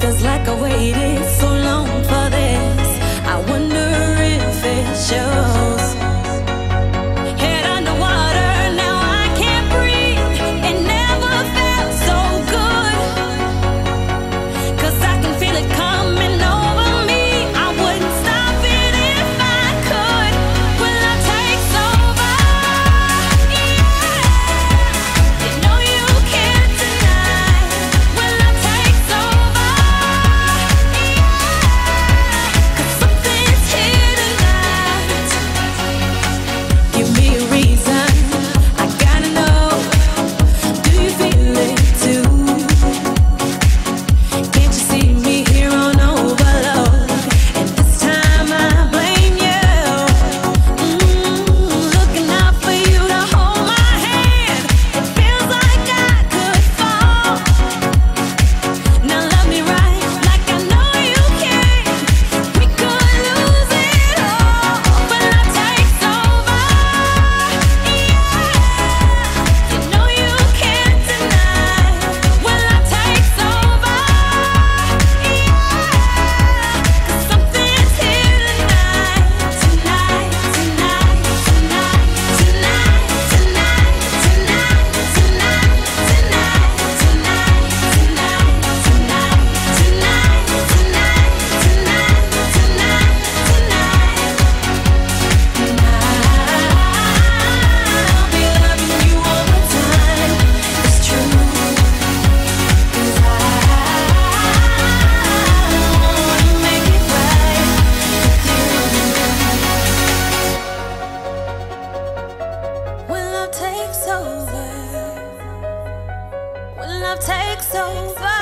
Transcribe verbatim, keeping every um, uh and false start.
Feels like I waited so long for this. I wonder if it shows. Head underwater, now I can't breathe. It never felt so good. 'Cause I can feel it coming over me. I wouldn't stop it if I could. Will I take over? Yeah. You know you can't deny. Will I take over? Yeah. 'Cause something's here tonight. Give me a reason, I gotta know. Do you feel it too? Can't you see me here on overload? And this time I blame you. Mm, looking out for you to hold my hand. It feels like I could fall. Now love me right, like I know you can. We could lose it all. Will I take over? Yeah. You know you can't deny. Will I take over? Yeah. 'Cause something's here tonight. Tonight, tonight, tonight, tonight, tonight, tonight, tonight, tonight, tonight, tonight, tonight, tonight, tonight, tonight, tonight, tonight. And I'll be loving you all the time. It's true. 'Cause I wanna make it right with you. When love takes over, when love takes over.